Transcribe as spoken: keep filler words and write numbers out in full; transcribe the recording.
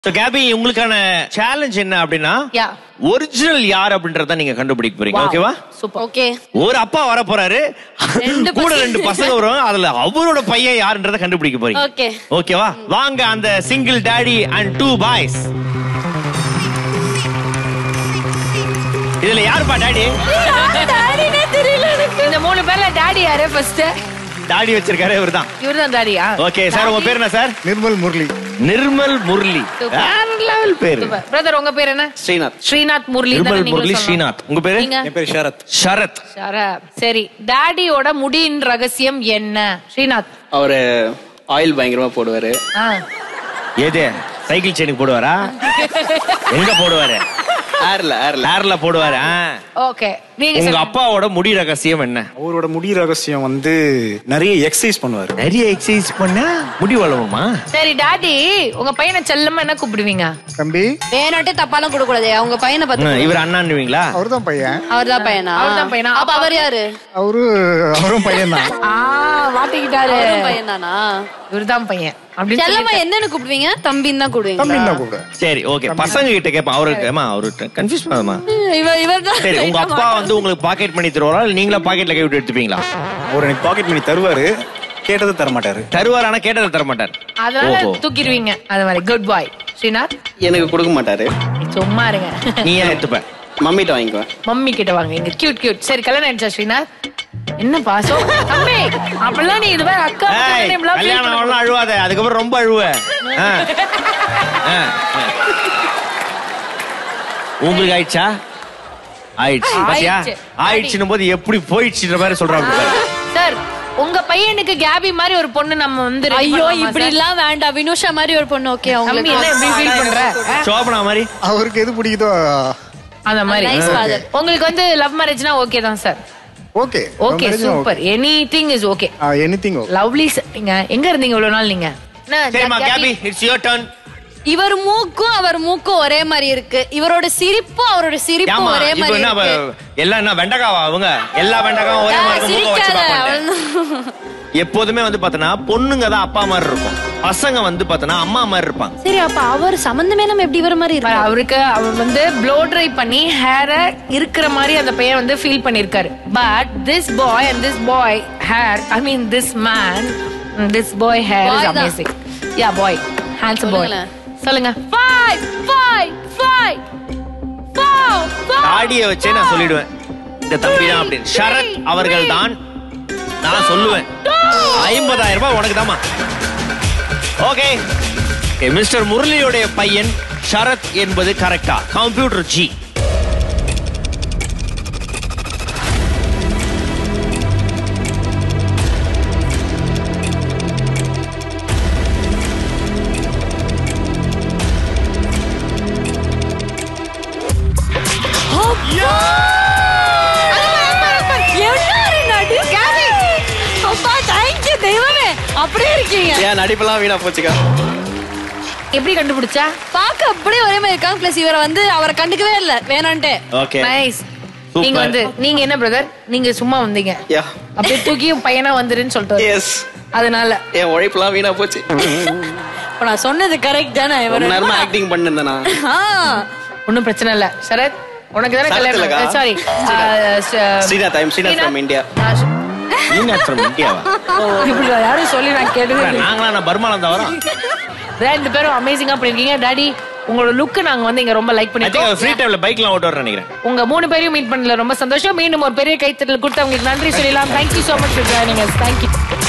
So Gabby, உங்களுக்கான challenge என்ன அப்படின்னா ஒரிஜினல் யார் அப்படின்றத நீங்க கண்டுபிடிக்க போறீங்க. ஓகேவா? சூப்பர். ஓகே. ஒரு அப்பா வர போறாரு, கூட ரெண்டு பசங்க வருவாங்க, அதுல அவரோட பையன் யாருன்றத கண்டுபிடிக்க போறீங்க. ஓகே. ஓகேவா? வாங்க அந்த single daddy and two boys. இதுல யாருப்பா டாடி? டாடினே தெரியல எனக்கு. இந்த மூணு பேர்ல டாடி யாரு ஃபர்ஸ்ட்? டாடி வச்சிருக்காரு இவர்தான். இவர்தான் டாடியா? ஓகே சார், உங்க பேர் என்ன சார்? நிர்மல் முரளி. நிர்மல் முரளி. வேற லெவல் பேரு. பிரதர் உங்க பேர் என்ன? ஸ்ரீநாத். ஸ்ரீநாத் முரளி. நிர்மல் முரளி ஸ்ரீநாத். உங்க பேரு? என் பேர் ஷரத். ஷரத். ஷரத். சரி, டாடியோட முடியின் ரகசியம் என்ன? ஸ்ரீநாத். அவரு ஆயில் பயங்கரமா போடுவாரு. ஏதே சைக்கிள் செயினுக்கு போடுவாரா? எங்க போடுவாரு? ஏர்ல ஏர்ல ஏர்ல போடுவாரு. ஓகே. நீங்க உங்க அப்பாவோட முடி ரகசியம் என்ன? அவரோட முடி ரகசியம் வந்து நிறைய எக்ஸசைஸ் பண்ணுவாரு. நிறைய எக்ஸசைஸ் பண்ணா முடி வளருமா? சரி டாடி, உங்க பையனை செல்லமா என்ன கூப்பிடுவீங்க? தம்பி. வேணாட்டே தப்பாலாம் கொடுக்க கூடாது. அவங்க பையனை பத்தி. இவர் அண்ணான்னுவீங்களா? அவர்தான் பையன். அவர்தான் பையனா? அவர்தான் பையனா. அப்ப அவர் யாரு? அவரு அவரும் பையன் தான். ஆ, மாட்டிக்கிட்டாரு. அவரும் பையன் தானா? இவர்தான் பையன். செல்லமா என்னன்னு கூப்பிடுவீங்க? தம்பின்னு தான் கூப்பிடுவீங்க. தம்பின்னு தான் கூப்பிடுவேன். சரி, ஓகே. பசங்க கிட்ட கேப்பா. அவருக்கு ஏமா அவரு கன்ஃபியூஸ் பண்ணாதமா? இவர் இவர்தான். சரி, உங்க அப்பா வந்து உங்களுக்கு பாக்கெட் மணி தருவாரா இல்ல நீங்களா பாக்கெட்ல கை விட்டு எடுத்துப்பீங்களா? அவர் எனக்கு பாக்கெட் மணி தருவாரு, கேட்டது தர மாட்டாரு. தருவார், ஆனா கேட்டதை தர மாட்டார். அதனால தூக்கிடுவீங்க. அது மாதிரி குட் பாய். ஸ்ரீநாத் எனக்கு கொடுக்க மாட்டாரு. சும்மா இருங்க. நீ ஏன் எடுத்துப்ப? மம்மிட்ட வாங்கிக்குவேன். மம்மி கிட்ட வாங்க. இங்க கியூட் கியூட். சரி, கல்யாணம் ஆயிடுச்சா ஸ்ரீநாத்? என்ன பாசம் தம்பி, அப்பெல்லாம் நீ இதுவே அக்கா கல்யாணம் எல்லாம் அழுவாத, அதுக்கப்புறம் ரொம்ப அழுவ. உங்களுக்கு ஆயிடுச்சா? ஆயிடுச்சு. பாத்தியா? ஆயிடுச்சுன்னும் போது எப்படி போயிடுச்சுன்ற மாதிரி சொல்றாங்க சார். உங்க பையனுக்கு கேபி மாதிரி ஒரு பொண்ணு நம்ம வந்து ஐயோ இப்படி எல்லாம் வேண்டாம். வினுஷா மாதிரி ஒரு பொண்ணு. ஓகே. உங்களுக்கு என்ன எப்படி ஃபீல் பண்ற? சோபனா மாதிரி. அவருக்கு எது பிடிக்குதோ அந்த மாதிரி. உங்களுக்கு வந்து லவ் மேரேஜ்னா ஓகே தான் சார்? Okay. Okay, super. Anything is okay. Anything okay. Lovely. நீங்க எங்க இருந்தீங்க இவ்வளவு நாள்? நீங்க சரிமா கேபி, இட்ஸ் யுவர் டர்ன். இவர் மூக்கும் அவர் மூக்கும் ஒரே மாதிரி இருக்கு. இவரோட சிரிப்பும் அவரோட சிரிப்பும் ஒரே மாதிரி இருக்கு. எல்லாம் என்ன வெண்டகாவா? அவங்க எல்லா வெண்டகாவும் ஒரே மாதிரி மூக்க வச்சு பாப்பாங்க. எப்போதுமே வந்து பார்த்தனா பொண்ணுங்க தான் அப்பா மாதிரி இருக்கும், பசங்க வந்து பார்த்தனா அம்மா மாதிரி இருப்பாங்க. சரி, அப்ப அவர் சம்பந்தமே நம்ம எப்படி வர மாதிரி இருக்கு? அவருக்கு அவர் வந்து ப்ளோ ட்ரை பண்ணி ஹேர இருக்கிற மாதிரி அந்த பையன் வந்து ஃபீல் பண்ணிருக்காரு. But this boy and this boy hair, I mean this man, this boy hair is amazing. Yeah boy, handsome boy. சொல்லுங்க. Five five five five. தாடியை வச்சே நான் சொல்லிடுவேன் இந்த தம்பி தான் அப்படின்னு. ஷரத் அவர்கள் தான் நான் சொல்லுவேன். ஐம்பதாயிரம் ரூபாய் உனக்கு தாமா. ஓகே, மிஸ்டர் முரளியோடைய பையன் ஷரத் என்பது கரெக்டா? கம்ப்யூட்டர் ஜி. அப்படியே இருக்கீங்க. ஏன் நடிப்பெல்லாம் வீணா போச்சுக்கா? எப்படி கண்டுபிடிச்சா? பாக்க அப்படியே ஒரே மாதிரி இருக்காங்க. பிளஸ் இவரை வந்து அவரை கண்டுக்கவே இல்ல வேணான்ட்டு. Okay, nice. நீங்க வந்து நீங்க என்ன பிரதர், நீங்க சும்மா வந்தீங்க, யா அப்படியே தூக்கியும் பையனா வந்துருன்னு சொல்லிட்டு. எஸ், அதனால என் உழைப்புலாம் வீணா போச்சு. இப்ப நான் சொன்னது கரெக்ட் தானே? ஒரு நேரமா ஆக்டிங் பண்ணிருந்தேனா? ஒன்னும் பிரச்சனை இல்ல. சரத், உனக்கு தானே கல்யாணம்? Sorry, Srinath. I am Srinath from India. Srinath from இந்தியாவா? இப்படி யாரும் சொல்லி நான் கேட்டது. நாங்களா நான் பர்மால இருந்து வரோம். ரெண்டு பேரும் அமேசிங்கா பண்ணிருக்கீங்க. டாடி, உங்களோட லுக் நாங்க வந்து இங்க ரொம்ப லைக் பண்ணிருக்கோம். ஃப்ரீ டைம்ல பைக்லாம் ஓட்ட வரேன் நினைக்கிறேன். உங்க மூணு பேரையும் மீட் பண்ணல ரொம்ப சந்தோஷம். மீண்டும் ஒரு பெரிய கைத்தட்டல் கொடுத்து அவங்களுக்கு நன்றி சொல்லலாம். Thank you so much for joining us. Thank you.